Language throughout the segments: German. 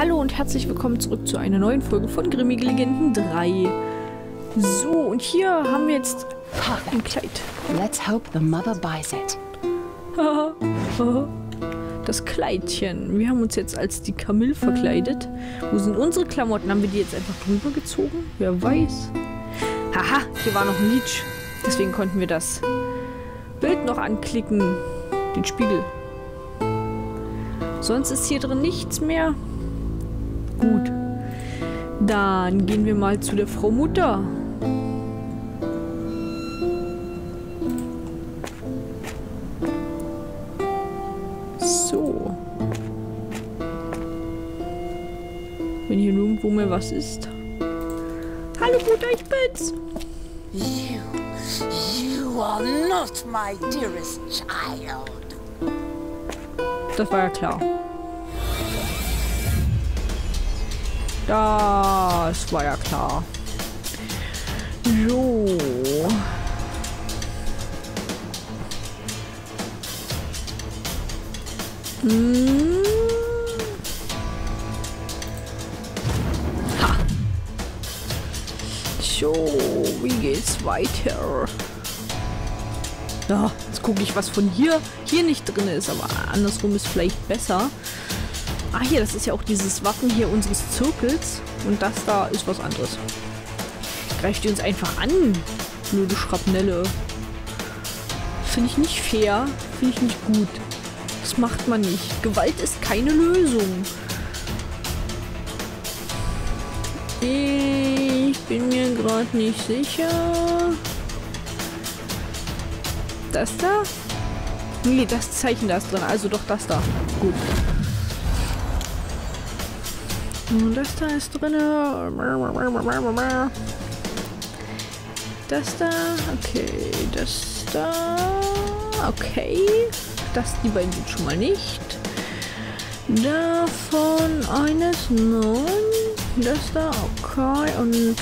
Hallo und herzlich willkommen zurück zu einer neuen Folge von Grimmige Legenden 3. So, und hier haben wir jetzt ein Kleid. Let's hope the mother buys it. Das Kleidchen. Wir haben uns jetzt als die Camille verkleidet. Wo sind unsere Klamotten? Haben wir die jetzt einfach drüber gezogen? Wer weiß. Haha, hier war noch ein Leech. Deswegen konnten wir das Bild noch anklicken. Den Spiegel. Sonst ist hier drin nichts mehr. Gut. Dann gehen wir mal zu der Frau Mutter. So. Wenn hier nirgendwo mehr was ist. Hallo Mutter, ich bin's. You are not my dearest child. Das war ja klar. Das war ja klar. So. Ha. So, wie geht's weiter? Ja, jetzt gucke ich, was von hier nicht drin ist, aber andersrum ist vielleicht besser. Ah, hier, das ist ja auch dieses Wappen hier unseres Zirkels. Und das da ist was anderes. Greift ihr uns einfach an, blöde Schrapnelle. Finde ich nicht fair. Finde ich nicht gut. Das macht man nicht. Gewalt ist keine Lösung. Ich bin mir gerade nicht sicher. Das da? Nee, das Zeichen da ist drin. Also doch das da. Gut. Und das da ist drin. Das da. Okay. Das da. Okay. Das, die beiden sind schon mal nicht. Davon eines. Nein. Das da. Okay. Und.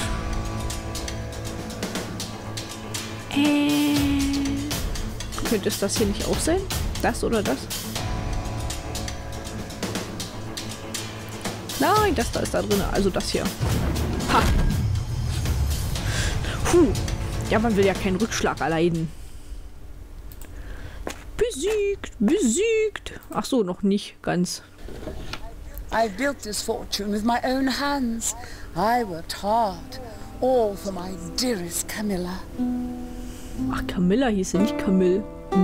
Könnte es das hier nicht auch sein? Das oder das? Nein, das da ist da drin. Also das hier. Ha! Puh. Ja, man will ja keinen Rückschlag erleiden. Besiegt! Besiegt! Ach so, noch nicht ganz. I built this fortune with my own hands. I worked hard. All for my dearest Camilla. Ach, Camilla hieß sie, nicht Camille.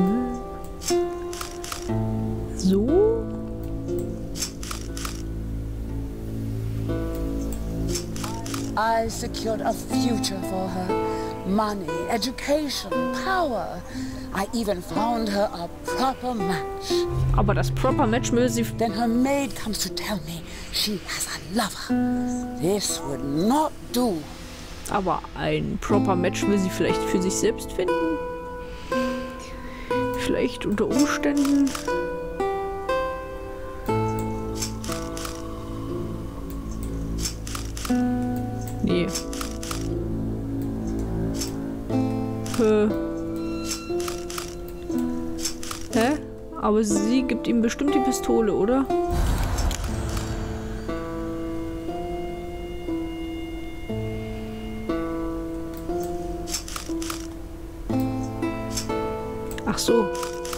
So. I secured a future for her. Money, education, power. I even found her a proper match. Aber das Proper Match will sie... Then her maid comes to tell me she has a lover. This would not do. Aber ein Proper Match will sie vielleicht für sich selbst finden? Vielleicht unter Umständen... Nee. Hä? Aber sie gibt ihm bestimmt die Pistole, oder? Ach so.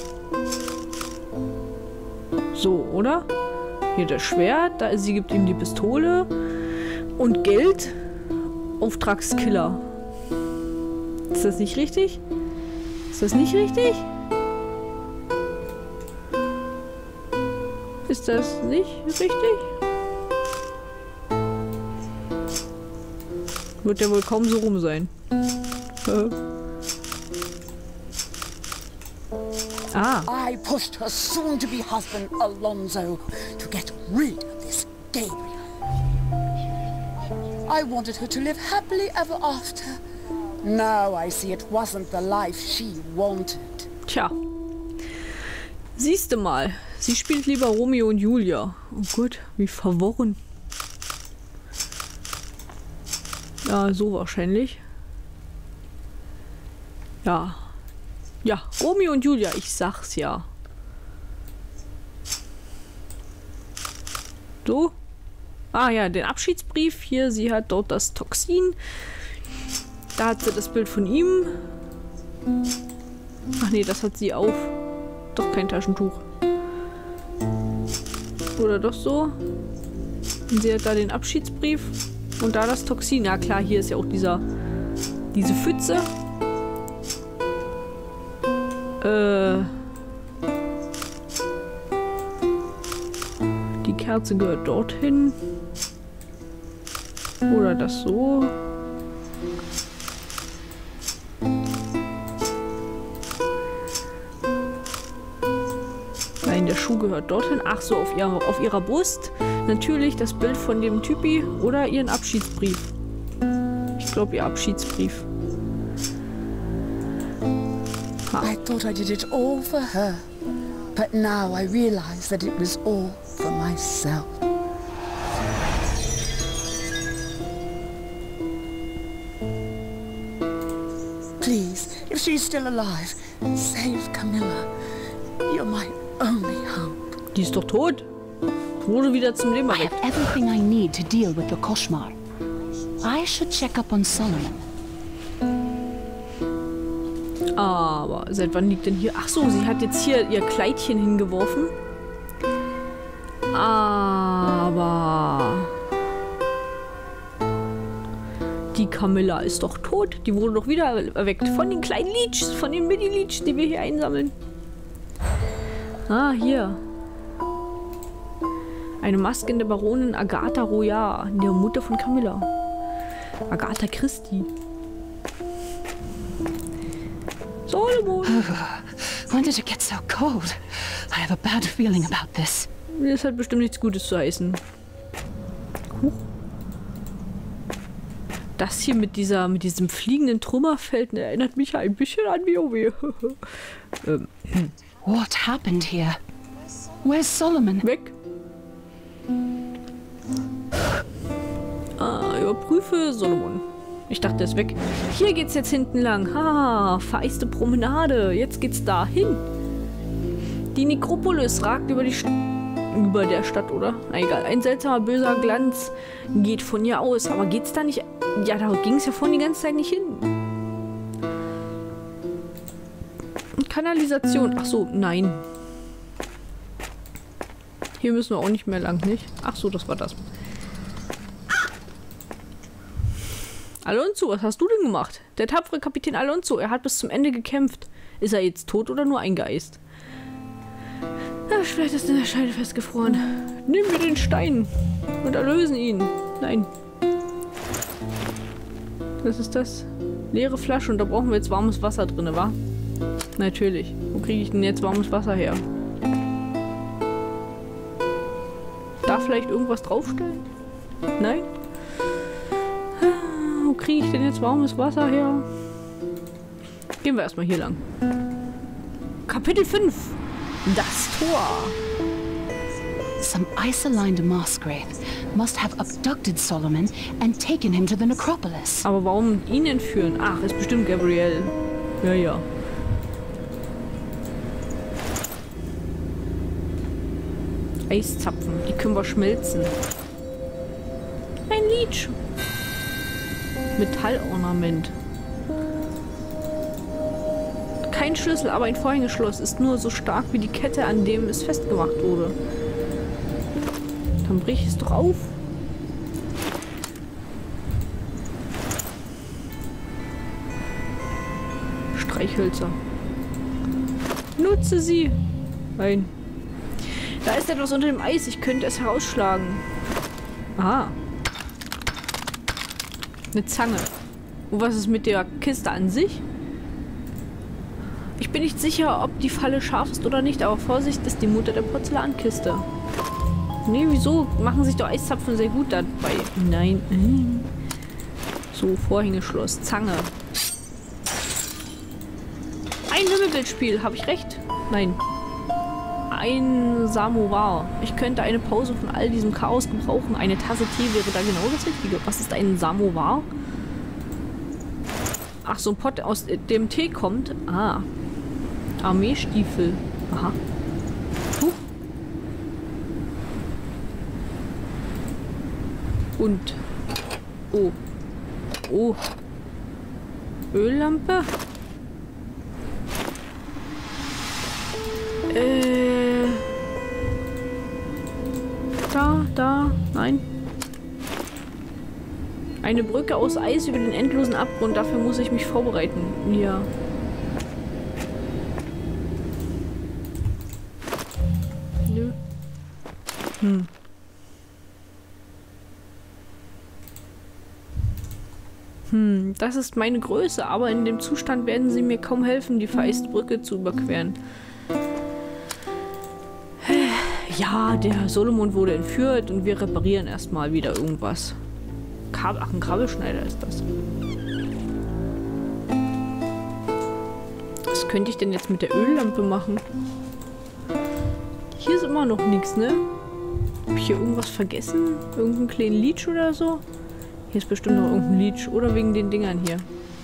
So, oder? Hier das Schwert, da sie gibt ihm die Pistole und Geld. Auftragskiller. Ist das nicht richtig? Ist das nicht richtig? Ist das nicht richtig? Wird ja wohl kaum so rum sein. Ah. I pushed her soon-to-be husband Alonso to get rid of this Gabriel. I wanted her to live happily ever after. Now I see it wasn't the life she wanted. Tja. Siehste mal. Sie spielt lieber Romeo und Julia. Oh Gott, wie verworren. Ja, so wahrscheinlich. Ja. Ja, Romeo und Julia, ich sag's ja. So? Ah ja, den Abschiedsbrief. Hier, sie hat dort das Toxin. Da hat sie das Bild von ihm. Ach nee, das hat sie auf. Doch kein Taschentuch. Oder doch so? Und sie hat da den Abschiedsbrief. Und da das Toxin. Ja klar, hier ist ja auch diese Pfütze. Die Kerze gehört dorthin. Oder das so. Nein, der Schuh gehört dorthin. Ach so, auf ihrer Brust. Natürlich das Bild von dem Typi oder ihren Abschiedsbrief. Ich glaube, ihr Abschiedsbrief. I thought I did it all for her, but now I realize that it was all for myself. Please, if she's still alive, save Camilla. You're my only hope. Die ist doch tot. Wurde wieder zum Leben I erweckt. have everything I need to deal with the Koshmar. I should check up on Solomon. Aber seit wann liegt denn hier... Ach so, sie hat jetzt hier ihr Kleidchen hingeworfen. Aber... Die Camilla ist doch tot. Die wurde doch wieder erweckt. Von den kleinen Leeches, von den Mini-Leeches, die wir hier einsammeln. Ah, hier. Eine Maske in der Baronin Agatha Royal, der Mutter von Camilla. Agatha Christie. Solomon. When did it get so cold? I have a bad feeling about this. Das hat bestimmt nichts Gutes zu heißen. Huch. Das hier mit diesem fliegenden Trümmerfeld erinnert mich ein bisschen an WoW. What happened here? Where's Solomon? Weg. Überprüfe Solomon. Ich dachte, er ist weg. Hier geht's jetzt hinten lang. Ha, feiste Promenade. Jetzt geht's da hin. Die Nekropolis ragt über der Stadt, oder? Na egal. Ein seltsamer, böser Glanz geht von ihr aus. Aber geht's da nicht... Ja, da ging's ja vorhin die ganze Zeit nicht hin. Kanalisation. Ach so, nein. Hier müssen wir auch nicht mehr lang, nicht? Ach so, das war das. Alonso, was hast du denn gemacht? Der tapfere Kapitän Alonso, er hat bis zum Ende gekämpft. Ist er jetzt tot oder nur ein Geist? Ja, vielleicht ist in der Scheide festgefroren. Nehmen wir den Stein und erlösen ihn. Nein. Was ist das? Leere Flasche und da brauchen wir jetzt warmes Wasser drin, wa? Natürlich. Wo kriege ich denn jetzt warmes Wasser her? Da vielleicht irgendwas draufstellen? Nein? Wo kriege ich denn jetzt warmes Wasser her? Gehen wir erstmal hier lang. Kapitel 5. Das Tor. Some ice-aligned Masquerade must have abducted Solomon and taken him to the necropolis. Aber warum ihn entführen? Ach, ist bestimmt Gabrielle. Ja, ja. Eiszapfen, die können wir schmelzen. Ein Leech. Metallornament. Kein Schlüssel, aber ein Vorhängeschloss ist nur so stark wie die Kette, an dem es festgemacht wurde. Dann brich es doch auf. Streichhölzer. Nutze sie. Nein. Da ist etwas unter dem Eis. Ich könnte es herausschlagen. Aha. Eine Zange. Und was ist mit der Kiste an sich? Ich bin nicht sicher, ob die Falle scharf ist oder nicht, aber Vorsicht, ist die Mutter der Porzellankiste. Nee, wieso? Machen sich doch Eiszapfen sehr gut dabei. Nein. So, Vorhängeschloss. Zange. Ein Wimmelbildspiel. Habe ich recht? Nein. Ein Samovar. Ich könnte eine Pause von all diesem Chaos gebrauchen. Eine Tasse Tee wäre da genau das Richtige. Was ist ein Samovar? Ach, so ein Pott, aus dem Tee kommt. Ah. Armeestiefel. Aha. Und... Oh. Oh. Öllampe? Da, nein. Eine Brücke aus Eis über den endlosen Abgrund, dafür muss ich mich vorbereiten. Ja. Nö. Das ist meine Größe, aber in dem Zustand werden sie mir kaum helfen, die vereiste Brücke zu überqueren. Ja, der Solomon wurde entführt und wir reparieren erstmal wieder irgendwas. Ach, ein Kabelschneider ist das. Was könnte ich denn jetzt mit der Öllampe machen? Hier ist immer noch nichts, ne? Hab ich hier irgendwas vergessen? Irgendeinen kleinen Leech oder so? Hier ist bestimmt noch irgendein Leech. Oder wegen den Dingern hier.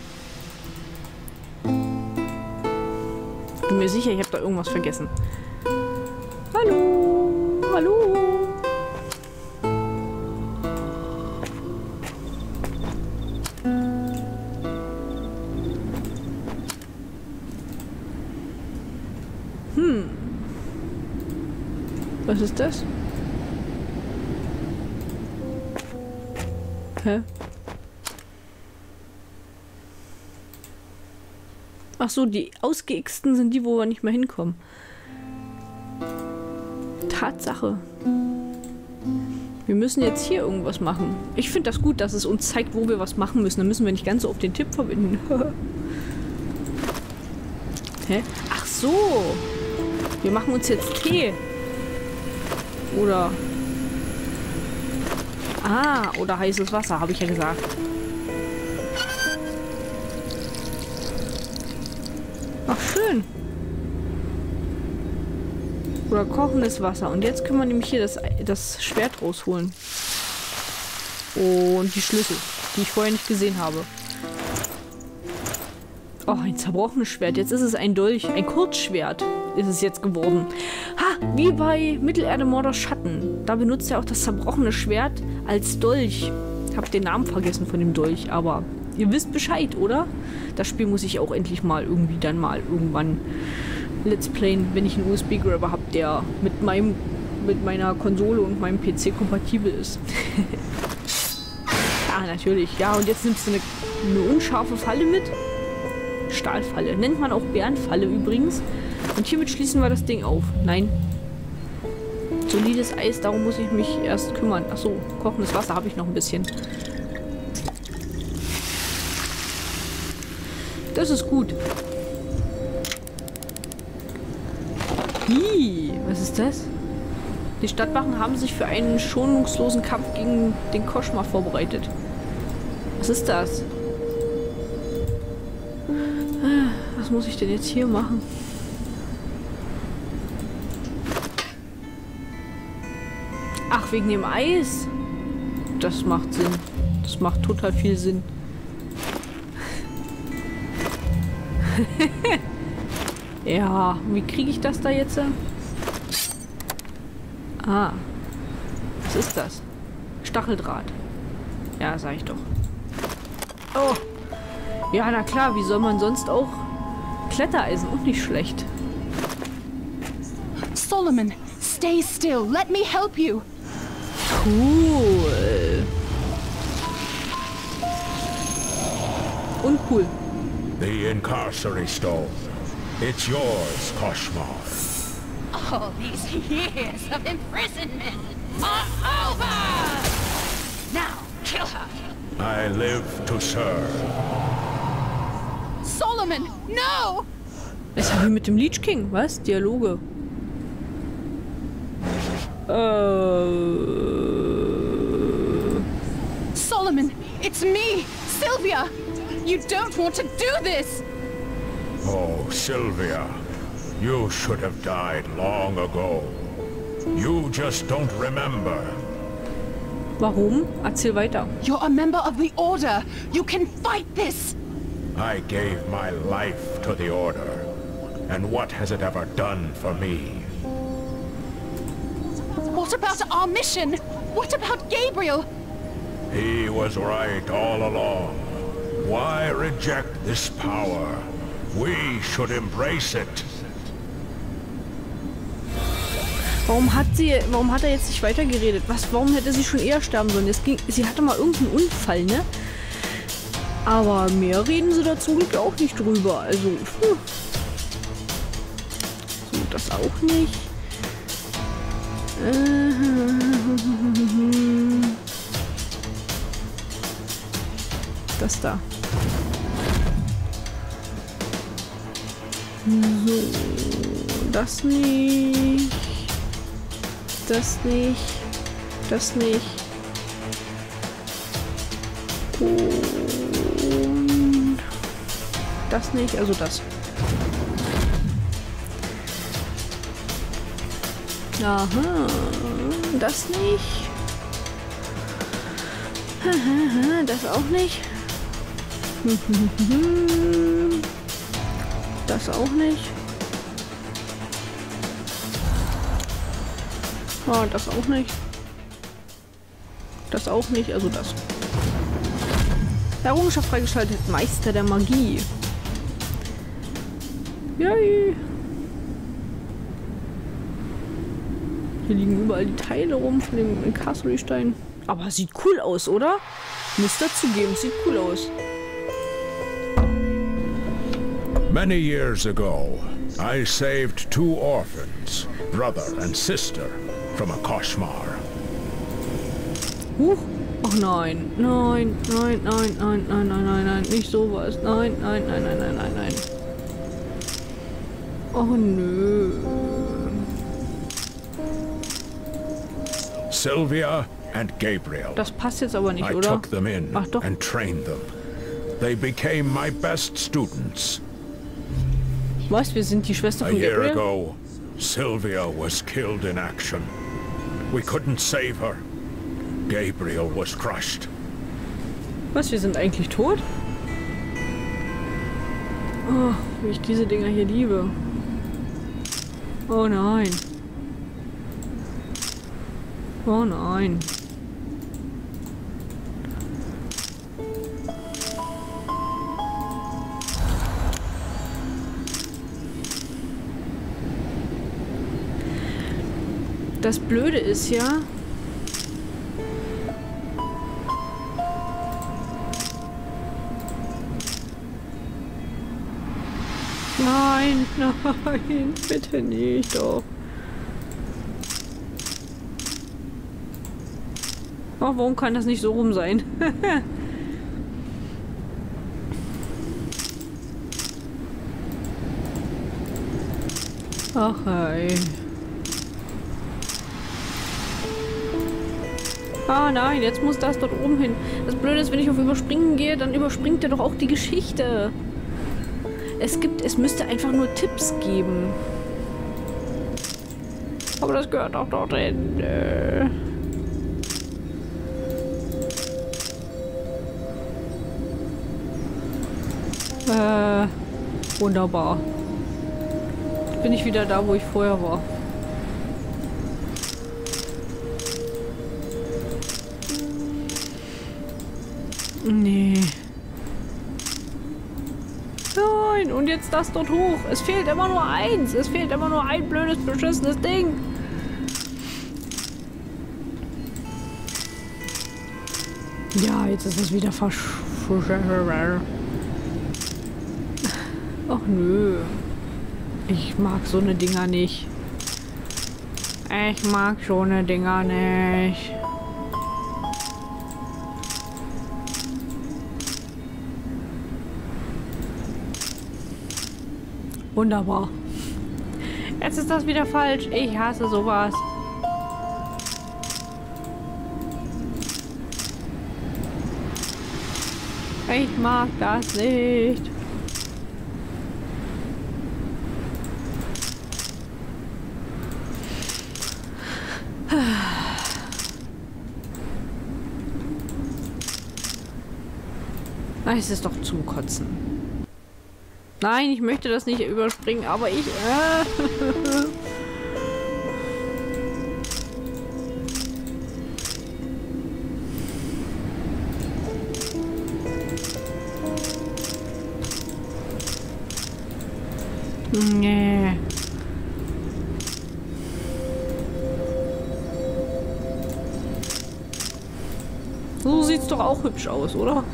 Bin mir sicher, ich habe da irgendwas vergessen. Hallo? Hallo? Was ist das? Hä? Ach so, die ausgeixten sind die, wo wir nicht mehr hinkommen. Tatsache. Wir müssen jetzt hier irgendwas machen. Ich finde das gut, dass es uns zeigt, wo wir was machen müssen. Dann müssen wir nicht ganz so auf den Tipp verbinden. Hä? Ach so. Wir machen uns jetzt Tee. Oder... Ah, oder heißes Wasser, habe ich ja gesagt. Ach, schön. Oder kochendes Wasser. Und jetzt können wir nämlich hier das Schwert rausholen. Und die Schlüssel, die ich vorher nicht gesehen habe. Oh, ein zerbrochenes Schwert. Jetzt ist es ein Dolch. Ein Kurzschwert ist es jetzt geworden. Ha, wie bei Mittelerde-Mordor Schatten. Da benutzt er auch das zerbrochene Schwert als Dolch. Ich habe den Namen vergessen von dem Dolch, aber ihr wisst Bescheid, oder? Das Spiel muss ich auch endlich mal irgendwie dann mal irgendwann Let's Playen, wenn ich einen USB-Grabber habe, der mit meiner Konsole und meinem PC kompatibel ist. Ja, natürlich. Ja, und jetzt nimmst du eine unscharfe Falle mit. Stahlfalle. Nennt man auch Bärenfalle übrigens. Und hiermit schließen wir das Ding auf. Nein. Solides Eis, darum muss ich mich erst kümmern. Achso, kochendes Wasser habe ich noch ein bisschen. Das ist gut. Was ist das? Die Stadtwachen haben sich für einen schonungslosen Kampf gegen den Koschmar vorbereitet. Was ist das? Was muss ich denn jetzt hier machen? Ach, wegen dem Eis? Das macht Sinn. Das macht total viel Sinn. Ja, wie kriege ich das da jetzt? Ah. Was ist das? Stacheldraht. Ja, sag ich doch. Oh. Ja, na klar, wie soll man sonst auch Klettereisen? Und nicht schlecht. Solomon, stay still. Let me help you. Cool. Und cool. The Incarcery Stone. It's yours, Koschmar. All these years of imprisonment are over! Now, kill her! I live to serve. Solomon, no! Das ist ja wie mit dem Leech King, was? Dialoge. Solomon, it's me, Sylvia! You don't want to do this! Oh, Sylvia. You should have died long ago. You just don't remember. Warum? Erzähl weiter. You're a member of the Order. You can fight this! I gave my life to the Order. And what has it ever done for me? What about our mission? What about Gabriel? He was right all along. Why reject this power? We should embrace it. Warum hat er jetzt nicht weitergeredet? Warum hätte sie schon eher sterben sollen? Sie hatte mal irgendeinen Unfall, ne? Aber mehr reden sie da zum Glück auch nicht drüber. Also, so, das auch nicht. Das da. So, das nicht. Das nicht. Das nicht. Und das nicht, also das. Aha, das nicht. Das auch nicht. Das auch nicht. Oh, das auch nicht. Das auch nicht, also das. Errungenschaft freigeschaltet. Meister der Magie. Yay. Hier liegen überall die Teile rum von dem Castle-Stein. Aber sieht cool aus, oder? Muss dazugeben, sieht cool aus. Many years ago, I saved 2 orphans, brother and sister, from a koshmar. Huch. Ach nein. Nein, nein, nein, nein, nein, nein, nein, nein. Nicht sowas. Nein, nein, nein, nein, nein, nein, nein. Oh nö. Sylvia and Gabriel. Das passt jetzt aber nicht, I oder? took them in Ach doch. and trained them. They became my best students. Was? Wir sind die Schwester A von year Gabriel? ago, Sylvia was killed in action. We couldn't save her. Gabriel was crushed. Was? Wir sind eigentlich tot? Oh, wie ich diese Dinger hier liebe. Oh nein. Oh nein. Das Blöde ist ja... Nein, nein, bitte nicht doch. Oh, warum kann das nicht so rum sein? Ach hey. Ah nein, jetzt muss das dort oben hin. Das Blöde ist, wenn ich auf Überspringen gehe, dann überspringt er doch auch die Geschichte. Es müsste einfach nur Tipps geben. Aber das gehört auch dorthin. Wunderbar. Bin ich wieder da, wo ich vorher war. Nee. Nein, und jetzt das dort hoch. Es fehlt immer nur eins. Es fehlt immer nur ein blödes, beschissenes Ding. Ja, jetzt ist es wieder Ach nö. Ich mag so eine Dinger nicht. Ich mag so eine Dinger nicht. Wunderbar. Jetzt ist das wieder falsch. Ich hasse sowas. Ich mag das nicht. Es ist doch zum Kotzen. Nein, ich möchte das nicht überspringen, aber ich... Nee. So sieht's doch auch hübsch aus, oder?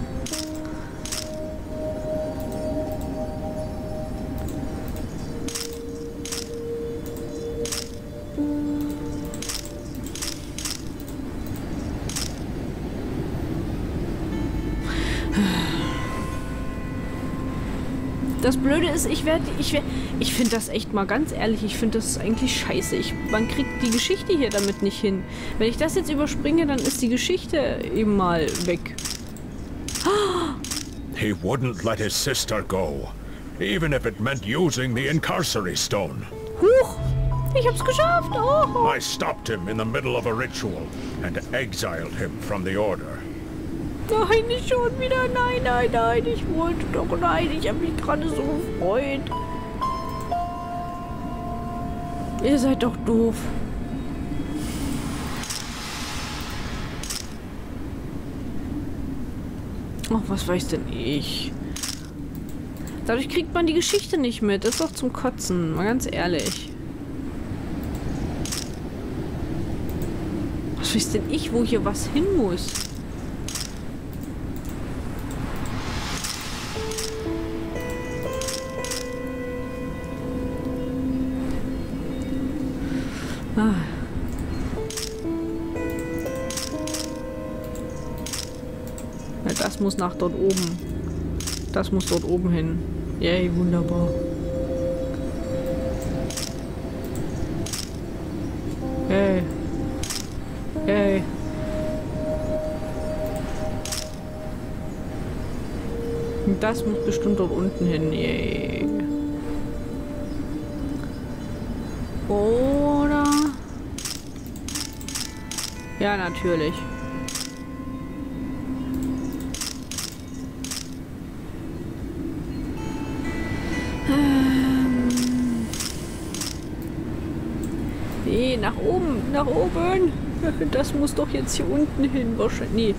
Das Blöde ist, ich finde das echt mal ganz ehrlich, ich finde das eigentlich scheiße. Man kriegt die Geschichte hier damit nicht hin. Wenn ich das jetzt überspringe, dann ist die Geschichte eben mal weg. He wouldn't let his sister go, even if it meant using the Incarcery Stone. Huch! Ich hab's geschafft! Oh. I stopped him in the middle of a ritual and exiled him from the Order. Nein, nicht schon wieder. Nein, nein, nein. Ich wollte doch. Nein, ich habe mich gerade so gefreut. Ihr seid doch doof. Ach, was weiß denn ich? Dadurch kriegt man die Geschichte nicht mit. Das ist doch zum Kotzen. Mal ganz ehrlich. Was weiß denn ich, wo hier was hin muss? Ah. Ja, das muss nach dort oben. Das muss dort oben hin. Yay, wunderbar. Yay. Yay. Und das muss bestimmt dort unten hin. Yay. Oder? Ja, natürlich. Nee, nach oben, nach oben. Das muss doch jetzt hier unten hin wahrscheinlich. Nee.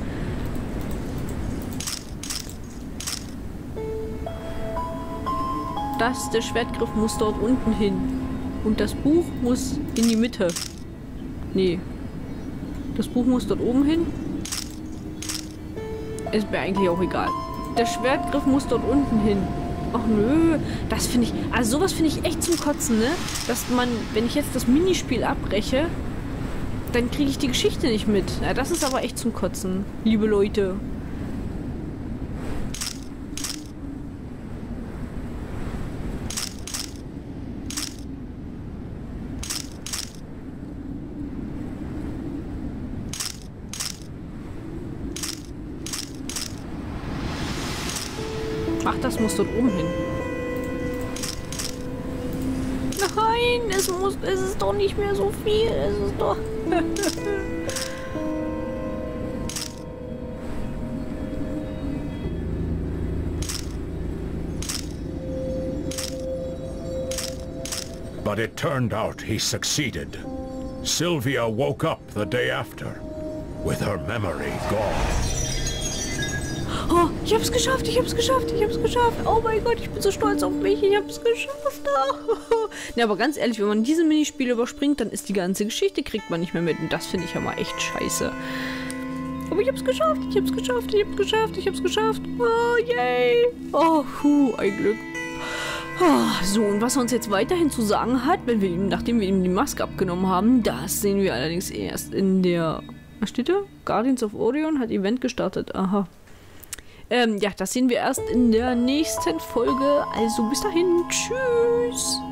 Der Schwertgriff muss dort unten hin. Und das Buch muss in die Mitte. Nee. Das Buch muss dort oben hin. Ist mir eigentlich auch egal. Der Schwertgriff muss dort unten hin. Ach nö. Das finde ich... Also sowas finde ich echt zum Kotzen, ne? Dass man... Wenn ich jetzt das Minispiel abbreche, dann kriege ich die Geschichte nicht mit. Ja, das ist aber echt zum Kotzen. Liebe Leute. Ach, das muss dort oben hin. Nein, es ist doch nicht mehr so viel. Es ist doch... But it turned out he succeeded. Sylvia woke up the day after, with her memory gone. Oh, ich hab's geschafft, ich hab's geschafft, ich hab's geschafft. Oh mein Gott, ich bin so stolz auf mich, ich hab's geschafft. Ne, aber ganz ehrlich, wenn man diese Minispiele überspringt, dann ist die ganze Geschichte, kriegt man nicht mehr mit. Und das finde ich ja mal echt scheiße. Aber ich hab's geschafft, ich hab's geschafft, ich hab's geschafft, ich hab's geschafft. Oh, yay. Oh, ein Glück. Oh, so, und was er uns jetzt weiterhin zu sagen hat, nachdem wir ihm die Maske abgenommen haben, das sehen wir allerdings erst in der... Was steht da? Guardians of Orion hat Event gestartet. Aha. Ja, das sehen wir erst in der nächsten Folge. Also bis dahin. Tschüss.